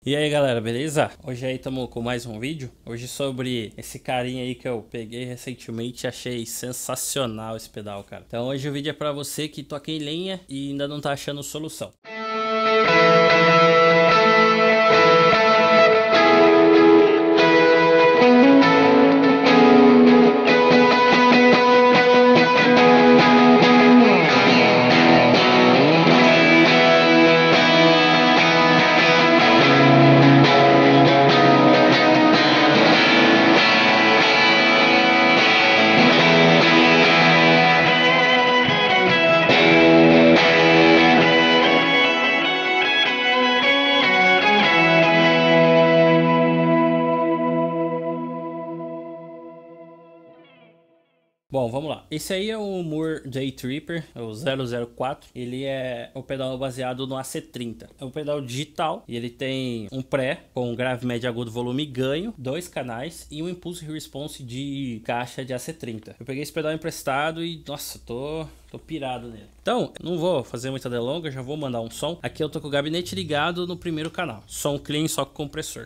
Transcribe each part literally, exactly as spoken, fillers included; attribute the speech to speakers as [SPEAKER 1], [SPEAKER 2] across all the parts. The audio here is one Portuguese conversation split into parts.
[SPEAKER 1] E aí galera, beleza? Hoje aí estamos com mais um vídeo. Hoje sobre esse carinha aí que eu peguei recentemente e achei sensacional esse pedal, cara. Então hoje o vídeo é pra você que toca em lenha e ainda não tá achando solução. Bom, vamos lá. Esse aí é o Moore J Tripper, é o zero zero quatro. Ele é o pedal baseado no A C trinta. É um pedal digital e ele tem um pré com grave, médio, agudo, volume e ganho, dois canais e um impulso e response de caixa de A C trinta. Eu peguei esse pedal emprestado e, nossa, tô... Tô pirado nele. Então, não vou fazer muita delonga, já vou mandar um som. Aqui eu tô com o gabinete ligado no primeiro canal. Som clean, só com compressor.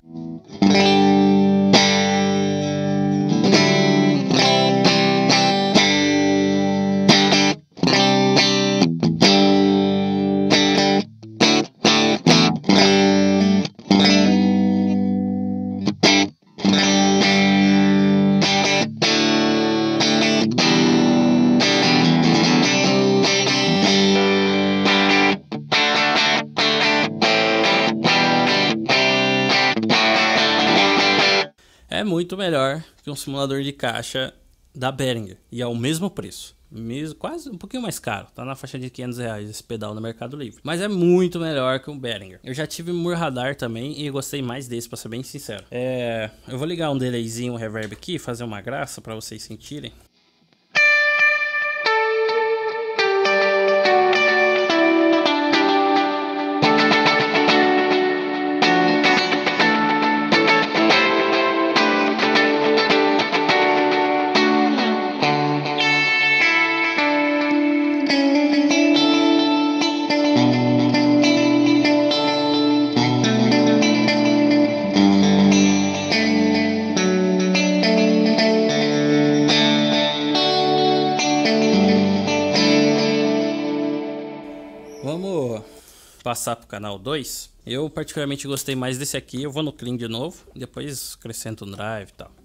[SPEAKER 1] É muito melhor que um simulador de caixa da Behringer e é o mesmo preço, mesmo, quase um pouquinho mais caro, tá na faixa de quinhentos reais esse pedal no Mercado Livre, mas é muito melhor que um Behringer. Eu já tive Moore Radar também e gostei mais desse, pra ser bem sincero. É, eu vou ligar um delayzinho, um reverb aqui, fazer uma graça pra vocês sentirem. Vamos passar para o canal dois. Eu particularmente gostei mais desse aqui. Eu vou no clean de novo, depois acrescento um drive e tal.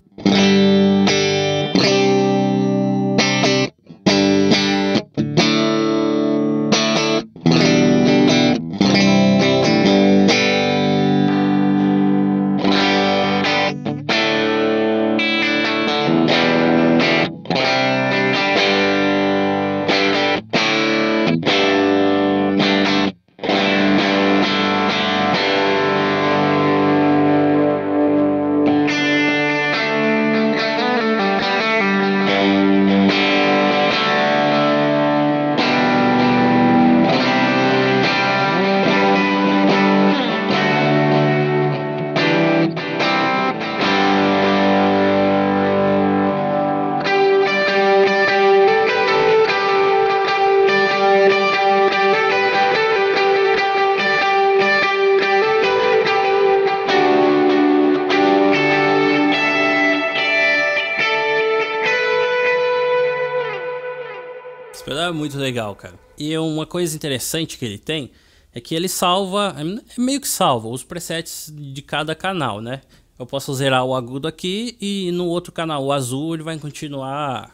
[SPEAKER 1] Esse pedal é muito legal, cara. E uma coisa interessante que ele tem é que ele salva, é meio que salva os presets de cada canal, né? Eu posso zerar o agudo aqui e no outro canal, o azul, ele vai continuar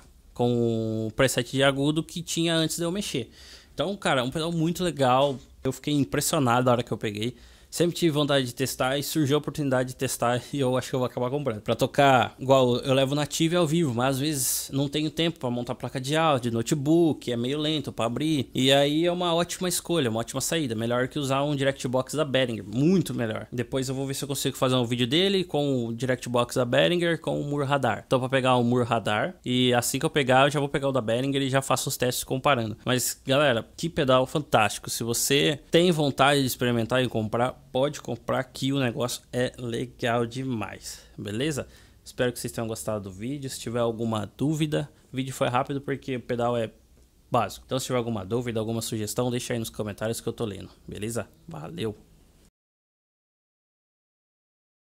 [SPEAKER 1] com o preset de agudo que tinha antes de eu mexer. Então, cara, é um pedal muito legal. Eu fiquei impressionado na hora que eu peguei. Sempre tive vontade de testar e surgiu a oportunidade de testar e eu acho que eu vou acabar comprando. Pra tocar, igual eu levo nativo e ao vivo, mas às vezes não tenho tempo pra montar placa de áudio, notebook, é meio lento pra abrir. E aí é uma ótima escolha, uma ótima saída. Melhor que usar um DirectBox da Behringer, muito melhor. Depois eu vou ver se eu consigo fazer um vídeo dele com o DirectBox da Behringer com o Moore Radar. Então pra pegar o Moore Radar e assim que eu pegar eu já vou pegar o da Behringer e já faço os testes comparando. Mas galera, que pedal fantástico. Se você tem vontade de experimentar e comprar, pode comprar que o negócio é legal demais, beleza? Espero que vocês tenham gostado do vídeo. Se tiver alguma dúvida, o vídeo foi rápido porque o pedal é básico. Então se tiver alguma dúvida, alguma sugestão, deixa aí nos comentários que eu tô lendo, beleza? Valeu!